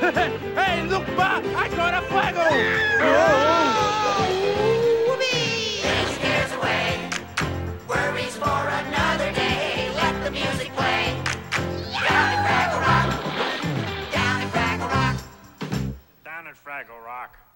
Hey, look, Ma! I caught a fuego! Take scares away, worries for another day. Let the music play. Down in Fraggle Rock, down in Fraggle Rock. Down in Fraggle Rock.